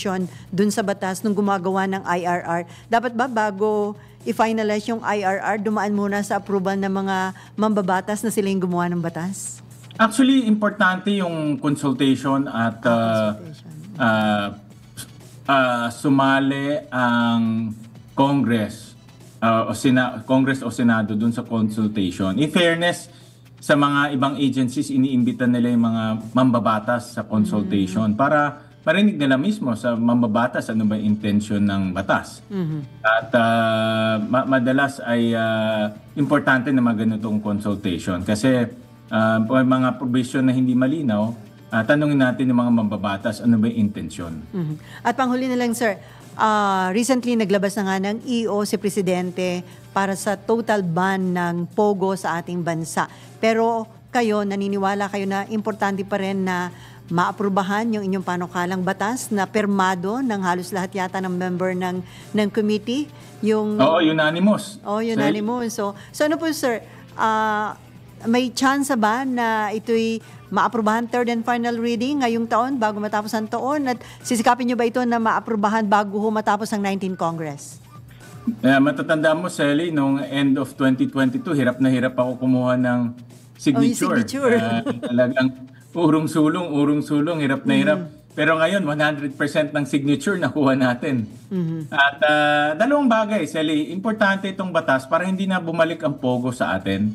restriction dun sa batas nung gumagawa ng IRR. Dapat ba bago i-finalize yung IRR, dumaan muna sa approval ng mga mambabatas na sila yung gumawa ng batas? Actually, importante yung consultation at sumali ang Congress Congress o Senado dun sa consultation. In fairness, sa mga ibang agencies, iniimbita nila yung mga mambabatas sa consultation para marinig nila mismo sa mambabatas ano ba yung intention ng batas. At madalas ay importante na maganitong consultation kasi may mga provision na hindi malinaw, tanungin natin yung mga mambabatas ano ba yung intensyon. At panghuli na lang, sir, recently naglabas na nga ng EO si Presidente para sa total ban ng POGO sa ating bansa. Pero kayo, naniniwala kayo na importante pa rin na maaprubahan yung inyong panukalang batas na permado ng halos lahat yata ng member ng committee? Oo, unanimous. Unanimous. So ano po, sir, may chance ba na ito'y maaprubahan third and final reading ngayong taon bago matapos ang taon? At sisikapin nyo ba ito na maaprubahan bago matapos ang 19th Congress? Matatanda mo, Sally, nung end of 2022, hirap na hirap ako kumuha ng signature. Talagang urong-sulong, hirap na hirap. Pero ngayon, 100% ng signature nakuha natin. At dalawang bagay, Sally, importante itong batas para hindi na bumalik ang POGO sa atin.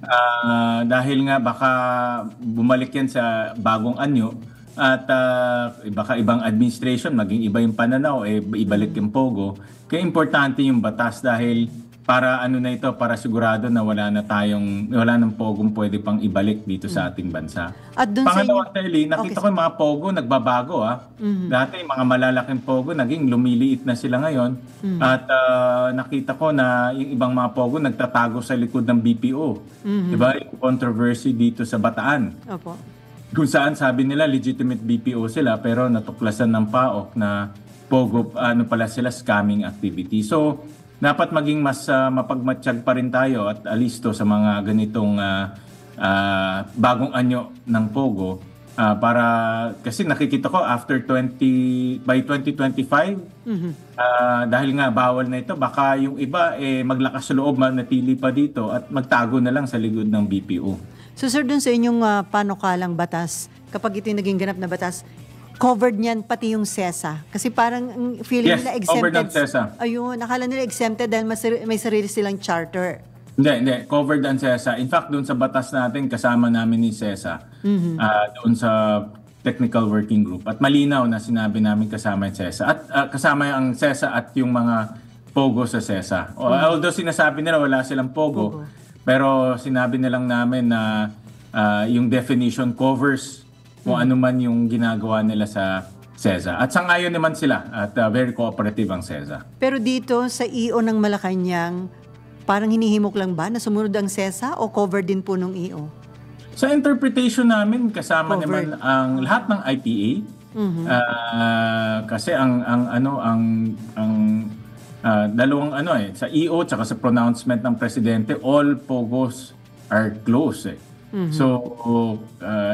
Dahil nga baka bumalik yan sa bagong anyo at baka ibang administration, maging iba yung pananaw, ibalik yung POGO. Kaya importante yung batas dahil para para sigurado na wala ng POGO pwede pang ibalik dito sa ating bansa. At dun pangalawa, Telly, nakita ko yung mga POGO nagbabago. Dati mga malalaking POGO naging lumiliit na sila ngayon. At nakita ko na yung ibang mga POGO nagtatago sa likod ng BPO. Diba? Yung controversy dito sa Bataan. Opo. Kung saan sabi nila legitimate BPO sila pero natuklasan ng PAOK na POGO pala sila, scamming activity. So dapat maging mas mapagmatsyag pa rin tayo at alisto sa mga ganitong bagong anyo ng POGO para kasi nakikita ko after by 2025 dahil nga bawal na ito, baka yung iba maglakas loob manatili pa dito at magtago na lang sa likod ng BPO. So sir, dun sa inyong panukalang batas, kapag ito yung naging ganap na batas, covered niyan pati yung SESA. Kasi parang feeling nila exempted. Covered ng SESA. Ayun, nakala nila exempted dahil may sarili silang charter. Hindi. Covered ang SESA. In fact, doon sa batas natin, kasama namin ni SESA. Doon sa Technical Working Group. At malinaw na sinabi namin kasama yung SESA. At kasama ang SESA at yung mga POGO sa SESA. Although sinasabi nila wala silang POGO. Pero sinabi nilang namin na yung definition covers kung ano man yung ginagawa nila sa SESA. At sangayon naman sila at very cooperative ang SESA. Pero dito sa EO ng Malacanang, parang hinihimok lang ba na sumunod ang SESA o covered din po ng EO? Sa interpretation namin, kasama naman ang lahat ng IPA. Kasi ang dalawang sa EO tsaka sa pronouncement ng presidente, all POGOs are close. So